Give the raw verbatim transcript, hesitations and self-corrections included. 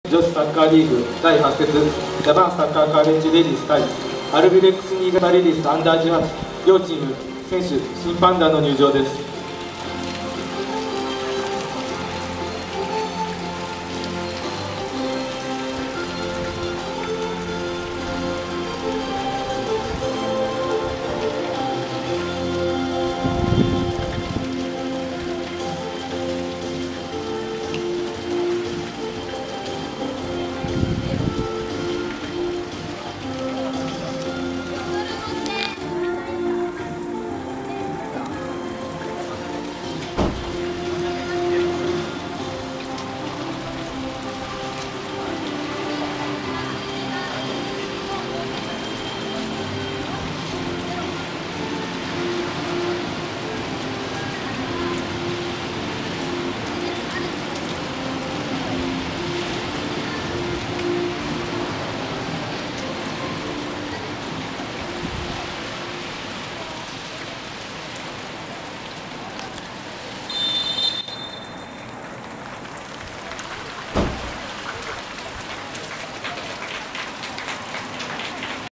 女子サッカーリーグだいはち節ジャパンサッカーカーレンジレディース対アルビレックス新潟レディースアンダーじゅうはち両チーム選手審判団の入場です。